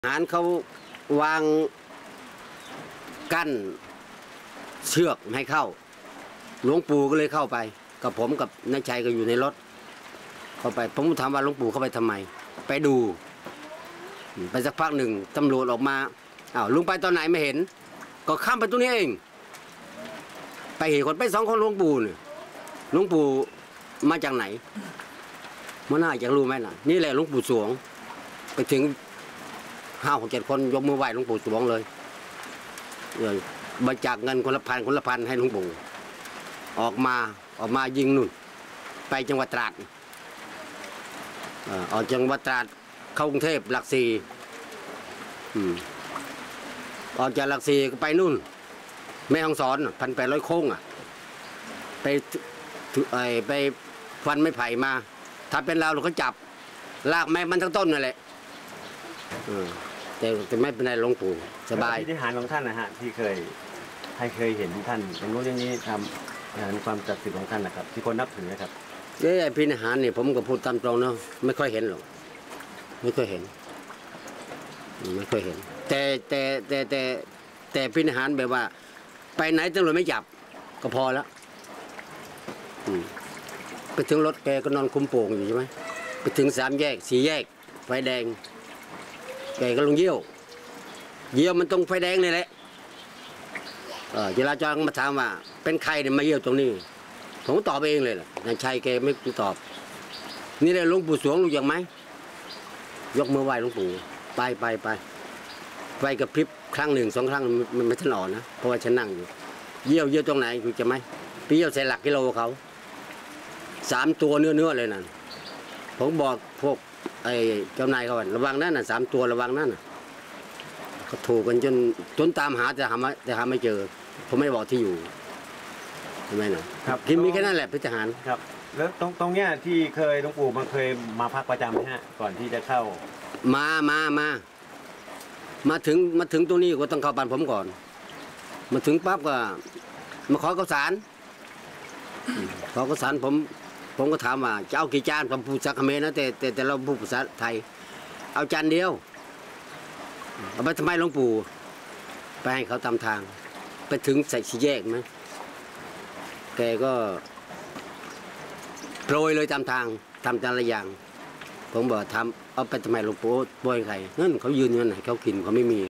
ทหารเขาวางกั้นเชือกไม่ให้เข้าหลวงปู่ก็เลยเข้าไปกับผมกับนายชัยก็อยู่ในรถเข้าไปผมถามว่าหลวงปู่เข้าไปทำไมไปดูไปสักพักหนึ่งตำรวจออกมาอ้าวลุงไปตอนไหนไม่เห็นก็ข้ามไปตรงนี้เองไปเห็นคนไป2 คนหลวงปู่เนี่ยหลวงปู่มาจากไหนมันน่าจะรู้ไหมล่ะนี่แหละหลวงปู่สวงไปถึง5 6 7 คนยกมือไหว้หลวงปู่สวงเลยบริจาคเงินคนละพันให้หลวงปู่ออกมายิงนู่นไปจังหวัดตราดออกจังหวัดตราดเข้ากรุงเทพหลัก4ออกจากหลัก4ก็ไปนู่นแม่ฮ่องสอน1,800 โค้งไปฟันไม้ไผ่มาถ้าเป็นเราก็จับลากไม้มันทั้งต้นนั่นแหละแต่ไม่เป็นไรหลวงปู่สบายที่หารของท่านนะฮะที่เคยเห็นท่านตรงนู้นอย่างนี้ทำความศักดิ์สิทธิ์ของท่านนะครับที่คนนับถือนะครับพิธีหารเนี่ยผมก็พูดตามตรงเนาะไม่ค่อยเห็นหรอกไม่ค่อยเห็นแต่พิธีหารแบบว่าไปไหนตำรวจไม่จับก็พอแล้วไปถึงรถแกก็นอนคุมโป่งอยู่ใช่ไหมไปถึง3 แยก 4 แยกไฟแดงแกก็ลงเยี่ยวมันตรงไฟแดงนี่แหละเวลาจอมาถามว่าเป็นใครเนี่ยมาเยี่ยวตรงนี้ผมตอบเองเลยล่ะนายชัยแกไม่ตอบนี่เลยหลวงปู่สวงรู้จักไหมยกมือไหว้หลวงปู่ไปกับพริบครั้ง1 2 ครั้งมันไม่ทันอ่อนนะเพราะว่าฉันนั่งอยู่เยี่ยวตรงไหนรู้จักไหมไปเยี่ยวใส่หลักกิโลเขา3 ตัวเนื้อเลยนั่นผมบอกพวกเจ้านายเขาว่าระวังนั่นน่ะ3 ตัวระวังนั่นน่ะเขาถูกกันจนตามหาแต่หาไม่เจอผมไม่บอกที่อยู่ทำไมเนาะครับที่มีแค่นั้นแหละพิจารณาครับแล้วตรงเนี้ยที่หลวงปู่มันเคยมาพักประจำไหมฮะก่อนที่จะเข้ามาถึงตรงนี้ก็ต้องเข้าบ้านผมก่อนมาถึงปั๊บก็มาขอข้าวสารผมก็ถามว่าจะเอากี่จานผมพูดภาษาเขมรนะแต่เราพูดภาษาไทยเอาจานเดียวเอาไปทำไมหลวงปู่ไปให้เขาตามทางไปถึงใส่สี่แยกไหมแกก็โปรยเลยตามทางทำแต่ละอย่างผมบอกทำเอาไปทำไมหลวงปู่โปรยใครนั่นเขายืนเงินไหนเขากินเขาไม่มี